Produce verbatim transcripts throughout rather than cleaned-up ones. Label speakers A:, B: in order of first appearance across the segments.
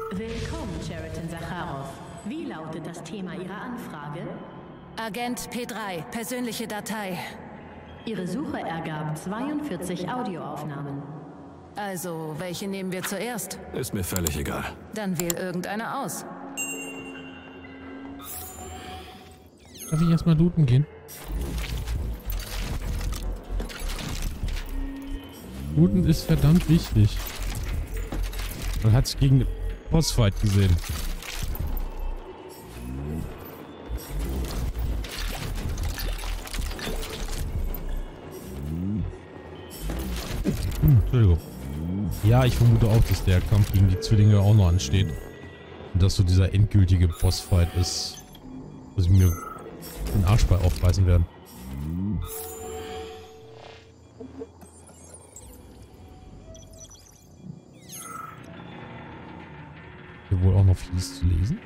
A: Willkommen, Sheraton Sakharov. Wie lautet das Thema Ihrer Anfrage?
B: Agent P drei, persönliche Datei.
A: Ihre Suche ergab zweiundvierzig Audioaufnahmen.
B: Also, welche nehmen wir zuerst?
C: Ist mir völlig egal.
B: Dann wähl irgendeine aus.
D: Darf ich erstmal looten gehen? Looten ist verdammt wichtig. Man hat es gegen Bossfight gesehen. Hm, Entschuldigung. Ja, ich vermute auch, dass der Kampf gegen die Zwillinge auch noch ansteht. Und dass so dieser endgültige Bossfight ist, wo sie mir den Arschball aufreißen werden. Hier wohl auch noch vieles zu lesen.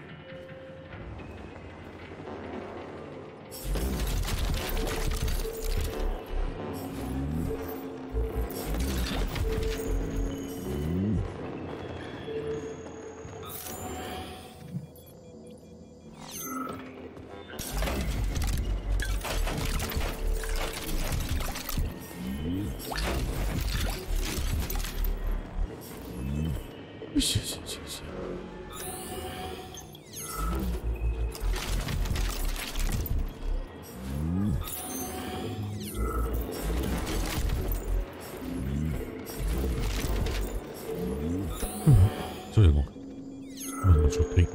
D: Entschuldigung. Ich muss mal schon trinken.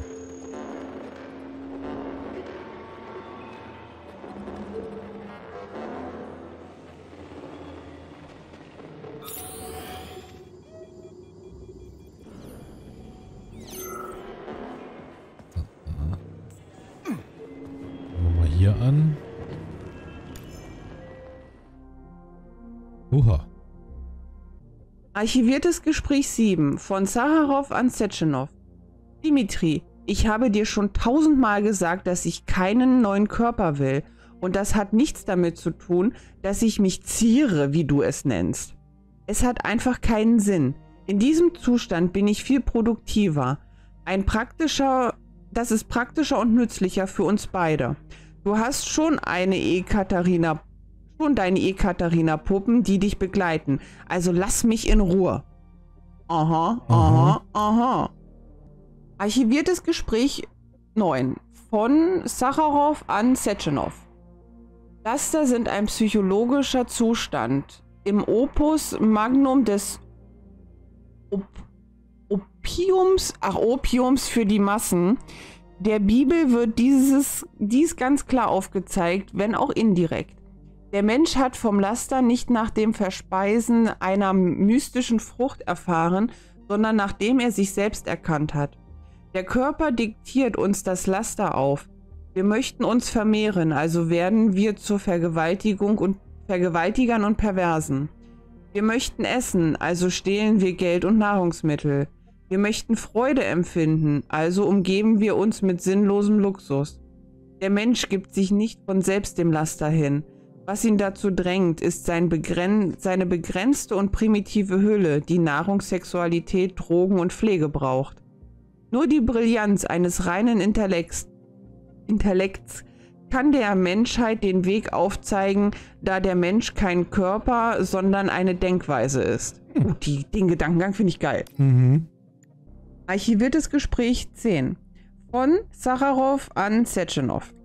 D: Fangen wir mal hier an. Oha.
E: Archiviertes Gespräch sieben von Sakharov an Sechenov. Dimitri, ich habe dir schon tausendmal gesagt, dass ich keinen neuen Körper will. Und das hat nichts damit zu tun, dass ich mich ziere, wie du es nennst. Es hat einfach keinen Sinn. In diesem Zustand bin ich viel produktiver. Ein praktischer, das ist praktischer und nützlicher für uns beide. Du hast schon eine Ekaterina und deine Ekaterina-Puppen, die dich begleiten. Also lass mich in Ruhe. Aha, aha, aha. Archiviertes Gespräch neun von Sakharov an Sechenov. Laster sind ein psychologischer Zustand. Im Opus Magnum des Op Opiums, ach Opiums für die Massen, der Bibel wird dieses, dies ganz klar aufgezeigt, wenn auch indirekt. Der Mensch hat vom Laster nicht nach dem Verspeisen einer mystischen Frucht erfahren, sondern nachdem er sich selbst erkannt hat. Der Körper diktiert uns das Laster auf. Wir möchten uns vermehren, also werden wir zur Vergewaltigung und Vergewaltigern und Perversen. Wir möchten essen, also stehlen wir Geld und Nahrungsmittel. Wir möchten Freude empfinden, also umgeben wir uns mit sinnlosem Luxus. Der Mensch gibt sich nicht von selbst dem Laster hin. Was ihn dazu drängt, ist sein begren- seine begrenzte und primitive Hülle, die Nahrung, Sexualität, Drogen und Pflege braucht. Nur die Brillanz eines reinen Intellekts, Intellekts kann der Menschheit den Weg aufzeigen, da der Mensch kein Körper, sondern eine Denkweise ist. Hm. Oh, die, den Gedankengang finde ich geil.
D: Mhm.
E: Archiviertes Gespräch zehn von Sakharov an Sechenov.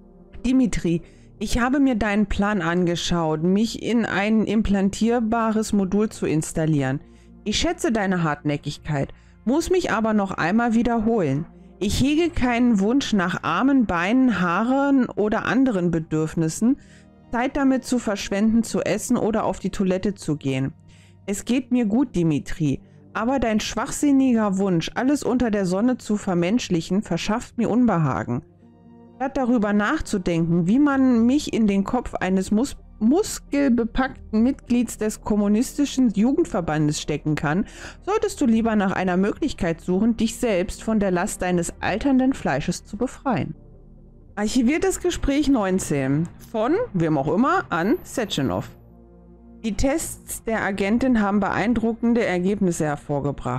E: Dimitri, ich habe mir deinen Plan angeschaut, mich in ein implantierbares Modul zu installieren. Ich schätze deine Hartnäckigkeit, muss mich aber noch einmal wiederholen. Ich hege keinen Wunsch nach Armen, Beinen, Haaren oder anderen Bedürfnissen, Zeit damit zu verschwenden, zu essen oder auf die Toilette zu gehen. Es geht mir gut, Dimitri, aber dein schwachsinniger Wunsch, alles unter der Sonne zu vermenschlichen, verschafft mir Unbehagen. Statt darüber nachzudenken, wie man mich in den Kopf eines mus muskelbepackten Mitglieds des kommunistischen Jugendverbandes stecken kann, solltest du lieber nach einer Möglichkeit suchen, dich selbst von der Last deines alternden Fleisches zu befreien. Archiviertes Gespräch neunzehn von, wem auch immer, an Sechenov. Die Tests der Agentin haben beeindruckende Ergebnisse hervorgebracht.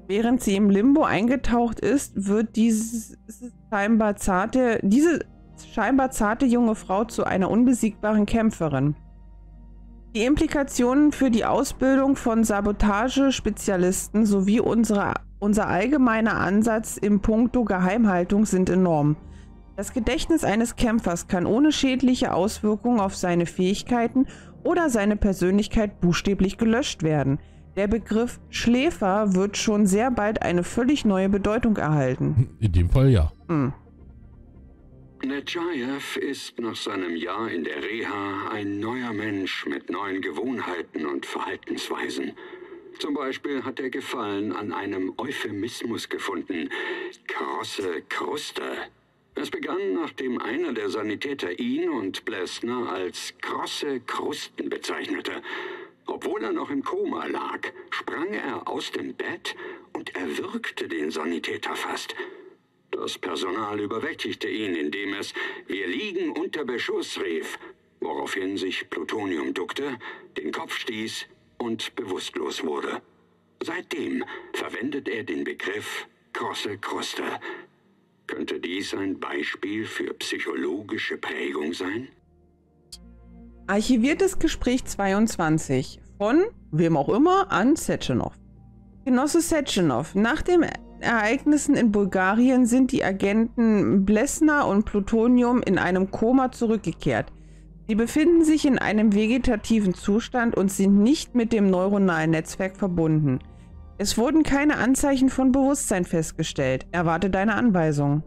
E: Während sie im Limbo eingetaucht ist, wird dieses scheinbar zarte, diese scheinbar zarte junge Frau zu einer unbesiegbaren Kämpferin. Die Implikationen für die Ausbildung von Sabotage-Spezialisten sowie unsere, unser allgemeiner Ansatz im Punkto Geheimhaltung sind enorm. Das Gedächtnis eines Kämpfers kann ohne schädliche Auswirkungen auf seine Fähigkeiten oder seine Persönlichkeit buchstäblich gelöscht werden. Der Begriff Schläfer wird schon sehr bald eine völlig neue Bedeutung erhalten.
D: In dem Fall ja.
E: Hm.
C: Nechayev ist nach seinem Jahr in der Reha ein neuer Mensch mit neuen Gewohnheiten und Verhaltensweisen. Zum Beispiel hat er Gefallen an einem Euphemismus gefunden. Krosse Kruste. Es begann, nachdem einer der Sanitäter ihn und Blesner als krosse Krusten bezeichnete. Obwohl er noch im Koma lag, sprang er aus dem Bett und erwürgte den Sanitäter fast. Das Personal überwältigte ihn, indem es "Wir liegen unter Beschuss" rief, woraufhin sich Plutonium duckte, den Kopf stieß und bewusstlos wurde. Seitdem verwendet er den Begriff krosse Kruste. Könnte dies ein Beispiel für psychologische Prägung sein?
E: Archiviertes Gespräch zweiundzwanzig von wem auch immer an Sechenov. Genosse Sechenov, nach den Ereignissen in Bulgarien sind die Agenten Blesner und Plutonium in einem Koma zurückgekehrt. Sie befinden sich in einem vegetativen Zustand und sind nicht mit dem neuronalen Netzwerk verbunden. Es wurden keine Anzeichen von Bewusstsein festgestellt. Erwarte deine Anweisung.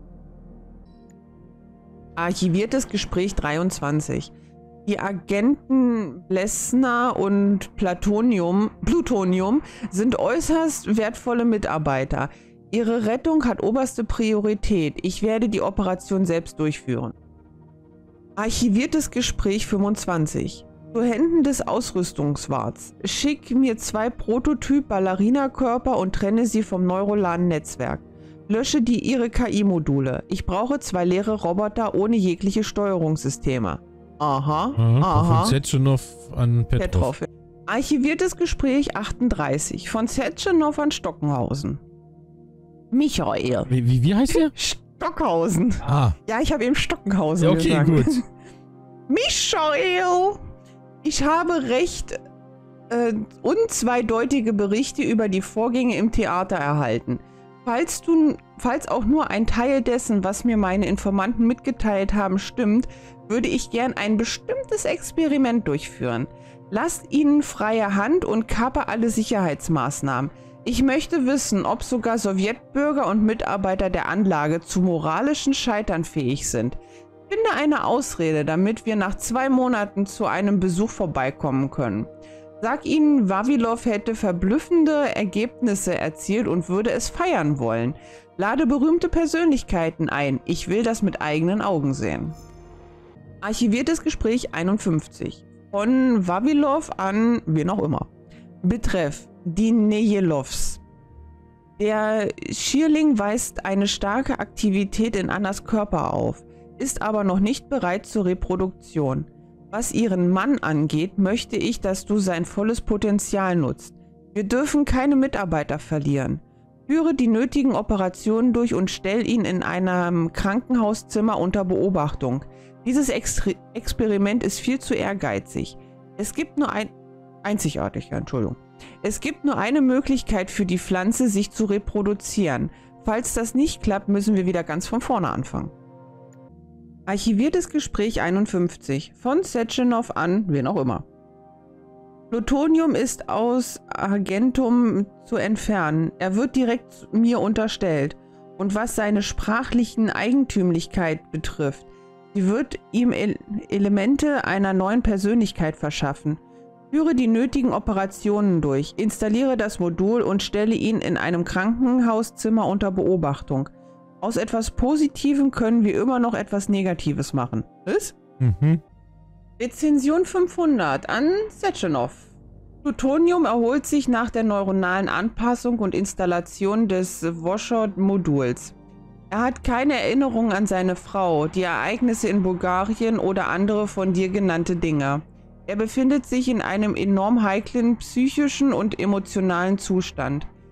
E: Archiviertes Gespräch dreiundzwanzig. Die Agenten Blesner und Plutonium, Plutonium sind äußerst wertvolle Mitarbeiter. Ihre Rettung hat oberste Priorität. Ich werde die Operation selbst durchführen. Archiviertes Gespräch fünfundzwanzig. Zu Händen des Ausrüstungswarts. Schick mir zwei Prototyp-Ballerina-Körper und trenne sie vom neuralen Netzwerk. Lösche die ihre K I-Module. Ich brauche zwei leere Roboter ohne jegliche Steuerungssysteme. Aha,
D: aha.
E: aha.
D: Von Sechenov an Petrov.
E: Petrov. Archiviertes Gespräch achtunddreißig. Von Sechenov an Stockenhausen. Michael.
D: Wie, wie, wie heißt der?
E: Stockhausen.
D: Ah.
E: Ja, ich habe eben Stockenhausen
D: Ja, okay,
E: gesagt.
D: gut.
E: Michael! Ich habe recht äh, unzweideutige Berichte über die Vorgänge im Theater erhalten. Falls du, falls auch nur ein Teil dessen, was mir meine Informanten mitgeteilt haben, stimmt, würde ich gern ein bestimmtes Experiment durchführen. Lasst ihnen freie Hand und kappe alle Sicherheitsmaßnahmen. Ich möchte wissen, ob sogar Sowjetbürger und Mitarbeiter der Anlage zu moralischen Scheitern fähig sind. Finde eine Ausrede, damit wir nach zwei Monaten zu einem Besuch vorbeikommen können. Sag ihnen, Vavilov hätte verblüffende Ergebnisse erzielt und würde es feiern wollen. Lade berühmte Persönlichkeiten ein. Ich will das mit eigenen Augen sehen. Archiviertes Gespräch einundfünfzig. Von Vavilov an wen auch immer. Betreff: die Nejelovs. Der Schierling weist eine starke Aktivität in Annas Körper auf, ist aber noch nicht bereit zur Reproduktion. Was ihren Mann angeht, möchte ich, dass du sein volles Potenzial nutzt. Wir dürfen keine Mitarbeiter verlieren. Führe die nötigen Operationen durch und stell ihn in einem Krankenhauszimmer unter Beobachtung. Dieses Ex Experiment ist viel zu ehrgeizig. Es gibt nur ein... Einzigartig, ja, Entschuldigung. Es gibt nur eine Möglichkeit für die Pflanze, sich zu reproduzieren. Falls das nicht klappt, müssen wir wieder ganz von vorne anfangen. Archiviertes Gespräch einundfünfzig. Von Sechenov an wen auch immer. Plutonium ist aus Argentum zu entfernen. Er wird direkt mir unterstellt. Und was seine sprachlichen Eigentümlichkeit betrifft, sie wird ihm Ele- Elemente einer neuen Persönlichkeit verschaffen. Führe die nötigen Operationen durch, installiere das Modul und stelle ihn in einem Krankenhauszimmer unter Beobachtung. Aus etwas Positivem können wir immer noch etwas Negatives machen. Was?
D: Mhm.
E: Rezension fünfhundert an Sechenov. Plutonium erholt sich nach der neuronalen Anpassung und Installation des Voshod-Moduls. Er hat keine Erinnerung an seine Frau, die Ereignisse in Bulgarien oder andere von dir genannte Dinge. Er befindet sich in einem enorm heiklen psychischen und emotionalen Zustand.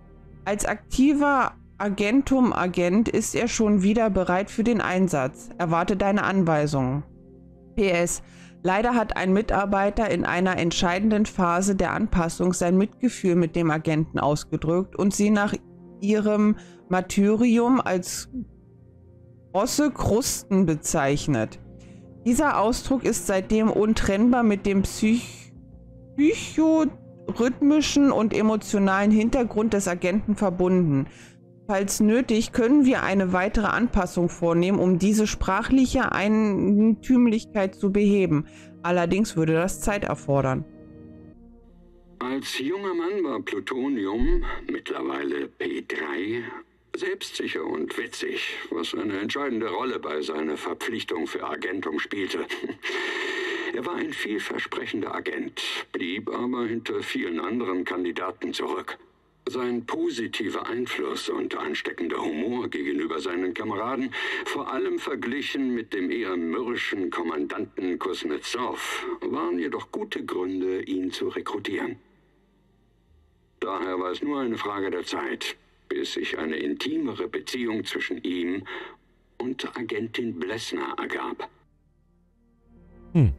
E: Als aktiver Agentum-Agent ist er schon wieder bereit für den Einsatz. Erwarte deine Anweisungen. P S. Leider hat ein Mitarbeiter in einer entscheidenden Phase der Anpassung sein Mitgefühl mit dem Agenten ausgedrückt und sie nach ihrem Martyrium als große Krusten bezeichnet. Dieser Ausdruck ist seitdem untrennbar mit dem Psych psychorhythmischen und emotionalen Hintergrund des Agenten verbunden. Falls nötig, können wir eine weitere Anpassung vornehmen, um diese sprachliche Eintümlichkeit zu beheben. Allerdings würde das Zeit erfordern.
C: Als junger Mann war Plutonium, mittlerweile P drei, selbstsicher und witzig, was eine entscheidende Rolle bei seiner Verpflichtung für Agentum spielte. Er war ein vielversprechender Agent, blieb aber hinter vielen anderen Kandidaten zurück. Sein positiver Einfluss und ansteckender Humor gegenüber seinen Kameraden, vor allem verglichen mit dem eher mürrischen Kommandanten Kuznetsov, waren jedoch gute Gründe, ihn zu rekrutieren. Daher war es nur eine Frage der Zeit, bis sich eine intimere Beziehung zwischen ihm und Agentin Blesna ergab.
D: Hm.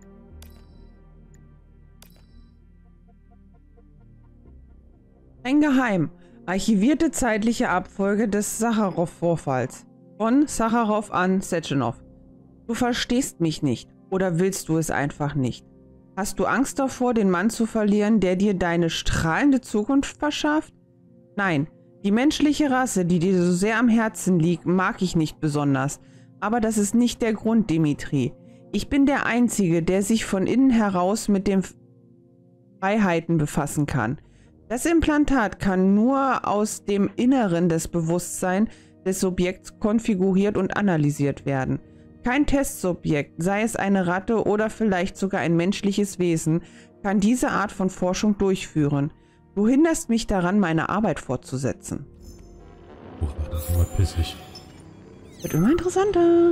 E: Ein Geheim. Archivierte zeitliche Abfolge des Sacharow-Vorfalls. Von Sacharow an Sechenov. Du verstehst mich nicht. Oder willst du es einfach nicht? Hast du Angst davor, den Mann zu verlieren, der dir deine strahlende Zukunft verschafft? Nein, die menschliche Rasse, die dir so sehr am Herzen liegt, mag ich nicht besonders. Aber das ist nicht der Grund, Dimitri. Ich bin der Einzige, der sich von innen heraus mit den Freiheiten befassen kann. Das Implantat kann nur aus dem Inneren des Bewusstseins des Subjekts konfiguriert und analysiert werden. Kein Testsubjekt, sei es eine Ratte oder vielleicht sogar ein menschliches Wesen, kann diese Art von Forschung durchführen. Du hinderst mich daran, meine Arbeit fortzusetzen.
D: Uch, das ist immer pissig.
E: Wird immer interessanter.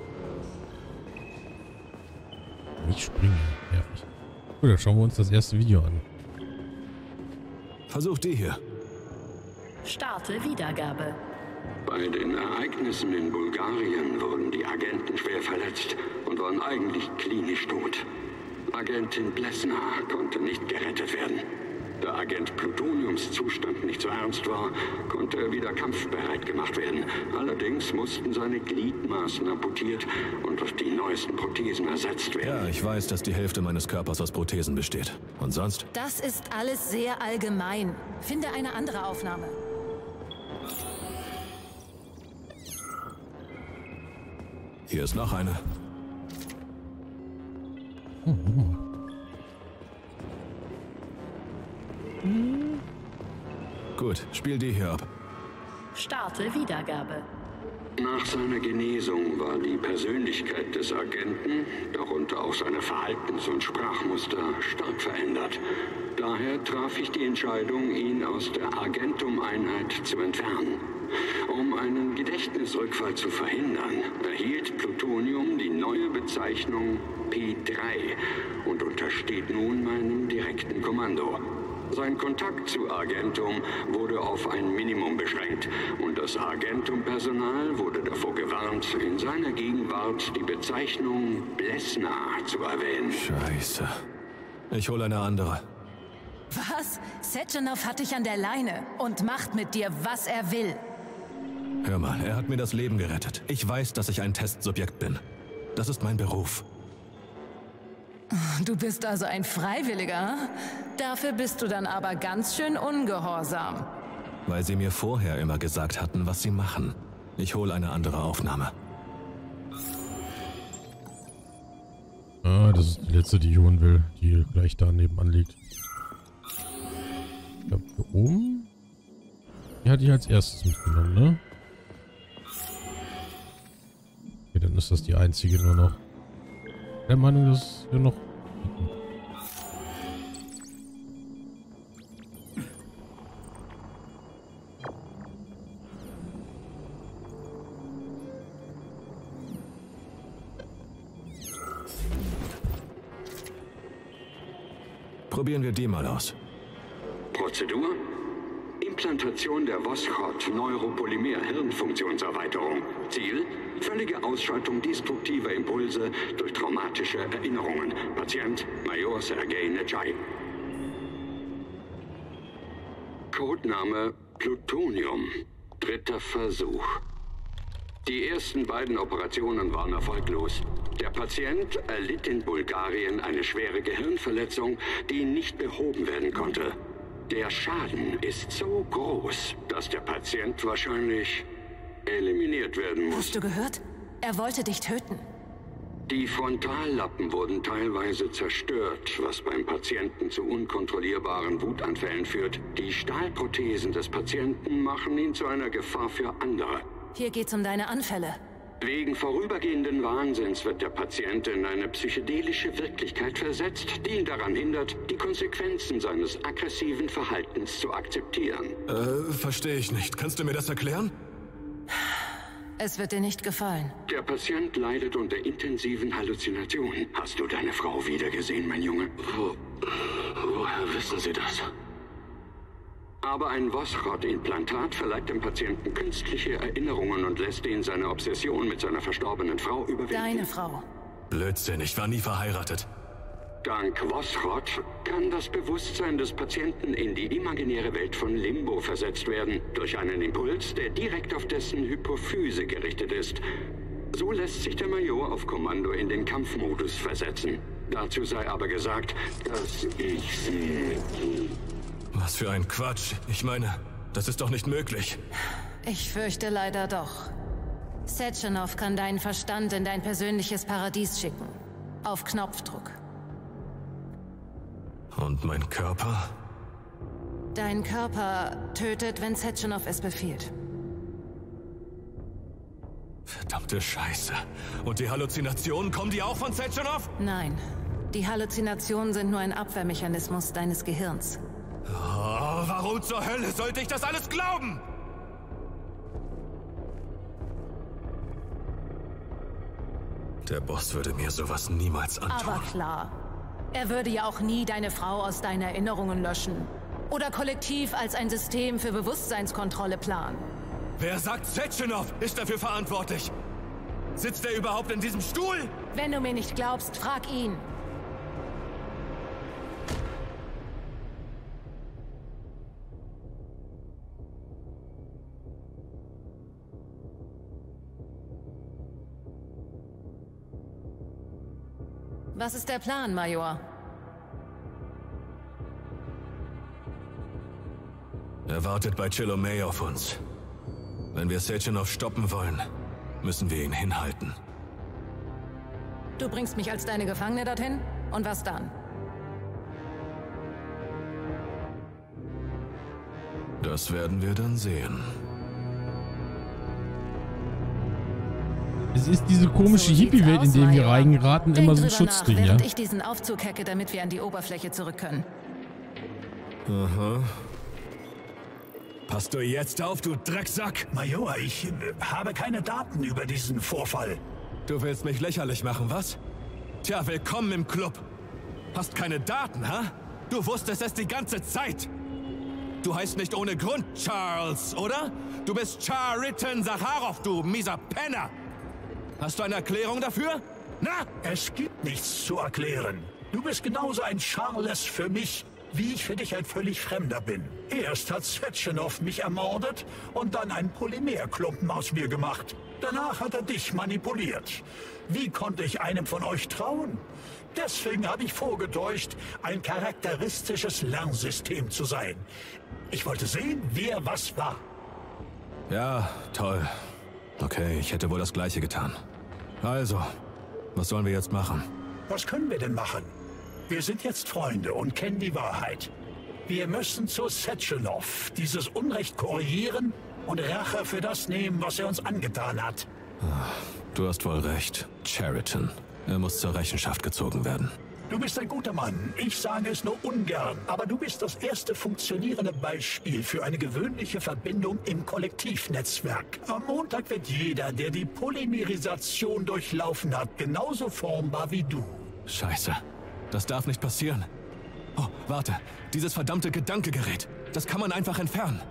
D: Nicht springen, nervig. Gut, dann schauen wir uns das erste Video an.
F: Versuch die hier.
A: Starte Wiedergabe.
C: Bei den Ereignissen in Bulgarien wurden die Agenten schwer verletzt und waren eigentlich klinisch tot. Agentin Blesna konnte nicht gerettet werden. Da Agent Plutoniums Zustand nicht so ernst war, konnte er wieder kampfbereit gemacht werden. Allerdings mussten seine Gliedmaßen amputiert und durch die neuesten Prothesen ersetzt werden.
F: Ja, ich weiß, dass die Hälfte meines Körpers aus Prothesen besteht. Und sonst?
B: Das ist alles sehr allgemein. Finde eine andere Aufnahme.
F: Hier ist noch eine.
D: Oh, oh.
F: Gut, spiel die hier ab.
A: Starte Wiedergabe.
C: Nach seiner Genesung war die Persönlichkeit des Agenten, darunter auch seine Verhaltens- und Sprachmuster, stark verändert. Daher traf ich die Entscheidung, ihn aus der Agentum-Einheit zu entfernen. Um einen Gedächtnisrückfall zu verhindern, erhielt Plutonium die neue Bezeichnung P drei und untersteht nun meinem direkten Kommando. Sein Kontakt zu Agentum wurde auf ein Minimum beschränkt und das Agentum-Personal wurde davor gewarnt, in seiner Gegenwart die Bezeichnung Blesna zu erwähnen.
F: Scheiße. Ich hole eine andere.
B: Was? Sechenov hat dich an der Leine und macht mit dir, was er will.
F: Hör mal, er hat mir das Leben gerettet. Ich weiß, dass ich ein Testsubjekt bin. Das ist mein Beruf.
B: Du bist also ein Freiwilliger? Dafür bist du dann aber ganz schön ungehorsam.
F: Weil sie mir vorher immer gesagt hatten, was sie machen. Ich hole eine andere Aufnahme.
D: Ah, das ist die letzte, die ich holen will, die gleich da nebenan liegt. Ich glaube, hier oben. Die hatte ich als erstes mitgenommen, ne? Okay, dann ist das die einzige nur noch. Der Meinung, dass wir noch.
F: Probieren wir die mal aus.
C: Prozedur? Implantation der Voskhod-Neuropolymer-Hirnfunktionserweiterung. Ziel? Völlige Ausschaltung destruktiver Impulse durch traumatische Erinnerungen. Patient Major Sergei Nejai. Codename Plutonium. Dritter Versuch. Die ersten beiden Operationen waren erfolglos. Der Patient erlitt in Bulgarien eine schwere Gehirnverletzung, die nicht behoben werden konnte. Der Schaden ist so groß, dass der Patient wahrscheinlich eliminiert werden muss.
B: Hast du gehört? Er wollte dich töten.
C: Die Frontallappen wurden teilweise zerstört, was beim Patienten zu unkontrollierbaren Wutanfällen führt. Die Stahlprothesen des Patienten machen ihn zu einer Gefahr für andere.
B: Hier geht's um deine Anfälle.
C: Wegen vorübergehenden Wahnsinns wird der Patient in eine psychedelische Wirklichkeit versetzt, die ihn daran hindert, die Konsequenzen seines aggressiven Verhaltens zu akzeptieren.
F: Äh, verstehe ich nicht. Kannst du mir das erklären?
B: Es wird dir nicht gefallen.
C: Der Patient leidet unter intensiven Halluzinationen. Hast du deine Frau wiedergesehen, mein Junge? Wo, woher wissen Sie das? Aber ein Voskhod-Implantat verleiht dem Patienten künstliche Erinnerungen und lässt ihn seine Obsession mit seiner verstorbenen Frau überwinden.
B: Deine Frau.
F: Blödsinn, ich war nie verheiratet.
C: Dank Voskhod kann das Bewusstsein des Patienten in die imaginäre Welt von Limbo versetzt werden, durch einen Impuls, der direkt auf dessen Hypophyse gerichtet ist. So lässt sich der Major auf Kommando in den Kampfmodus versetzen. Dazu sei aber gesagt, dass ich sie...
F: Was für ein Quatsch. Ich meine, das ist doch nicht möglich.
B: Ich fürchte leider doch. Sechenov kann deinen Verstand in dein persönliches Paradies schicken. Auf Knopfdruck.
F: Und mein Körper?
B: Dein Körper tötet, wenn Sechenov es befiehlt.
F: Verdammte Scheiße. Und die Halluzinationen, kommen die auch von Sechenov?
B: Nein. Die Halluzinationen sind nur ein Abwehrmechanismus deines Gehirns.
F: Oh, warum zur Hölle sollte ich das alles glauben? Der Boss würde mir sowas niemals antun.
B: Aber klar. Er würde ja auch nie deine Frau aus deinen Erinnerungen löschen. Oder kollektiv als ein System für Bewusstseinskontrolle planen.
F: Wer sagt, Sechenov ist dafür verantwortlich? Sitzt er überhaupt in diesem Stuhl?
B: Wenn du mir nicht glaubst, frag ihn. Was ist der Plan, Major?
F: Er wartet bei Chilomey auf uns. Wenn wir Sechenov stoppen wollen, müssen wir ihn hinhalten.
B: Du bringst mich als deine Gefangene dorthin? Und was dann?
F: Das werden wir dann sehen.
D: Es ist diese komische
B: So
D: Hippie-Welt, in
B: sieht's
D: der
B: aus,
D: wir
B: Major.
D: reingeraten,
B: Denk
D: immer so ein
B: drüber
D: Schutzding,
B: nach,
D: ja?
B: während ich diesen Aufzug hacke, damit wir an die Oberfläche zurück können.
F: Aha. Passt du jetzt auf, du Drecksack!
G: Major, ich äh, habe keine Daten über diesen Vorfall.
F: Du willst mich lächerlich machen, was? Tja, willkommen im Club. Hast keine Daten, ha? Du wusstest es die ganze Zeit. Du heißt nicht ohne Grund Charles, oder? Du bist Chariton Sacharov, du mieser Penner. Hast du eine Erklärung dafür? Na?
G: Es gibt nichts zu erklären. Du bist genauso ein Charles für mich, wie ich für dich ein völlig Fremder bin. Erst hat Sechenov mich ermordet und dann einen Polymerklumpen aus mir gemacht. Danach hat er dich manipuliert. Wie konnte ich einem von euch trauen? Deswegen habe ich vorgetäuscht, ein charakteristisches Lernsystem zu sein. Ich wollte sehen, wer was war.
F: Ja, toll. Okay, ich hätte wohl das Gleiche getan. Also, was sollen wir jetzt machen?
G: Was können wir denn machen? Wir sind jetzt Freunde und kennen die Wahrheit. Wir müssen zu Sechenov dieses Unrecht korrigieren und Rache für das nehmen, was er uns angetan hat.
F: Du hast wohl recht. Chariton. Er muss zur Rechenschaft gezogen werden.
G: Du bist ein guter Mann. Ich sage es nur ungern, aber du bist das erste funktionierende Beispiel für eine gewöhnliche Verbindung im Kollektivnetzwerk. Am Montag wird jeder, der die Polymerisation durchlaufen hat, genauso formbar wie du.
F: Scheiße. Das darf nicht passieren. Oh, warte. Dieses verdammte Gedankegerät. Das kann man einfach entfernen.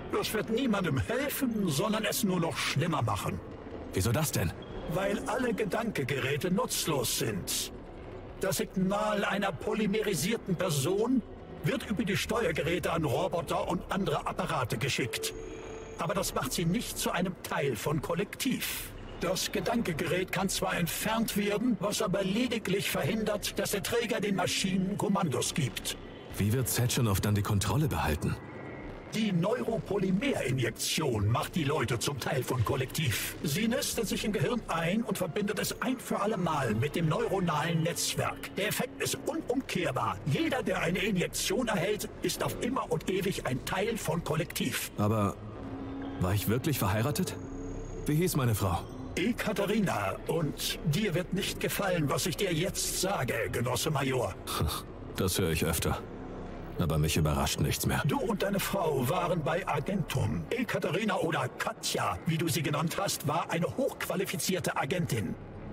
G: Das wird niemandem helfen, sondern es nur noch schlimmer machen.
F: Wieso das denn?
G: Weil alle Gedankegeräte nutzlos sind. Das Signal einer polymerisierten Person wird über die Steuergeräte an Roboter und andere Apparate geschickt. Aber das macht sie nicht zu einem Teil von Kollektiv. Das Gedankegerät kann zwar entfernt werden, was aber lediglich verhindert, dass der Träger den Maschinen Kommandos gibt.
F: Wie wird Sechenov dann die Kontrolle behalten?
G: Die Neuropolymerinjektion macht die Leute zum Teil von Kollektiv. Sie nistet sich im Gehirn ein und verbindet es ein für alle Mal mit dem neuronalen Netzwerk. Der Effekt ist unumkehrbar. Jeder, der eine Injektion erhält, ist auf immer und ewig ein Teil von Kollektiv.
F: Aber war ich wirklich verheiratet? Wie hieß meine Frau?
G: Ekaterina. Und dir wird nicht gefallen, was ich dir jetzt sage, Genosse Major.
F: Das höre ich öfter. Aber mich überrascht nichts mehr.
G: Du und deine Frau waren bei Agentum. Ekaterina oder Katja, wie du sie genannt hast, war eine hochqualifizierte Agentin.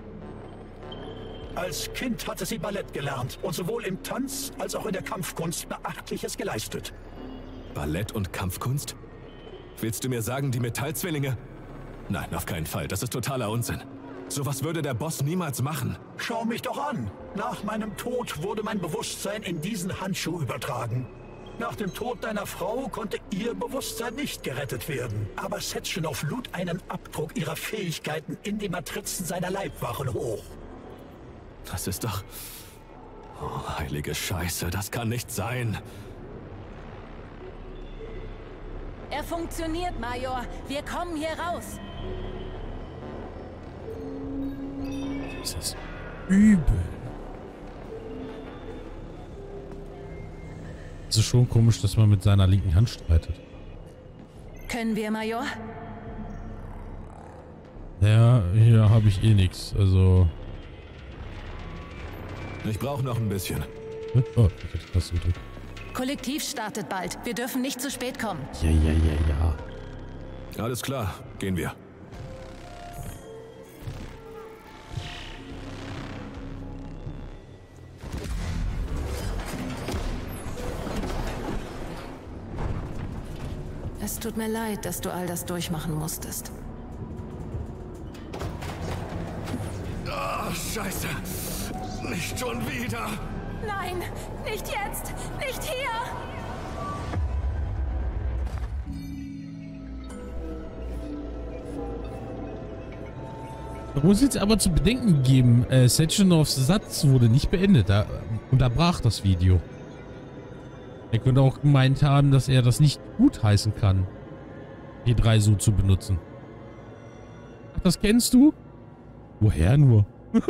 G: Als Kind hatte sie Ballett gelernt und sowohl im Tanz als auch in der Kampfkunst Beachtliches geleistet.
F: Ballett und Kampfkunst? Willst du mir sagen, die Metallzwillinge? Nein, auf keinen Fall. Das ist totaler Unsinn. Sowas würde der Boss niemals machen.
G: Schau mich doch an. Nach meinem Tod wurde mein Bewusstsein in diesen Handschuh übertragen. Nach dem Tod deiner Frau konnte ihr Bewusstsein nicht gerettet werden. Aber Sechenov lud einen Abdruck ihrer Fähigkeiten in die Matrizen seiner Leibwachen hoch.
F: Das ist doch... Oh, heilige Scheiße, das kann nicht sein.
B: Er funktioniert, Major. Wir kommen hier raus.
D: Das ist übel. Es ist schon komisch, dass man mit seiner linken Hand streitet.
B: Können wir, Major?
D: Ja, hier habe ich eh nichts. Also...
F: Ich brauche noch ein bisschen.
D: Oh, ich hätte das gedrückt.
B: Kollektiv startet bald. Wir dürfen nicht zu spät kommen.
D: Ja, ja, ja, ja.
F: Alles klar, gehen wir.
B: Es tut mir leid, dass du all das durchmachen musstest.
F: Oh, Scheiße. Nicht schon wieder.
B: Nein, nicht jetzt! Nicht hier!
D: Da muss jetzt aber zu bedenken geben, äh, Sechenovs Satz wurde nicht beendet. Da unterbrach das Video. Er könnte auch gemeint haben, dass er das nicht gutheißen kann, P drei so zu benutzen. Ach, das kennst du? Woher nur?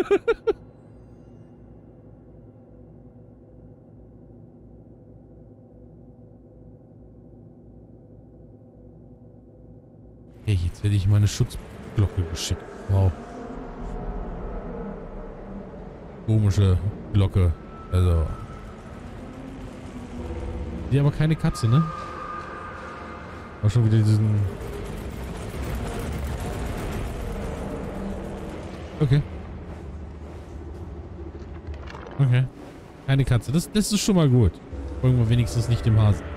D: Hey, jetzt hätte ich meine Schutzglocke geschickt. Wow. Komische Glocke. Also. Die aber keine Katze, ne? War schon wieder diesen... Okay. Okay. Keine Katze. Das, das ist schon mal gut. Irgendwann wenigstens nicht im Hasen.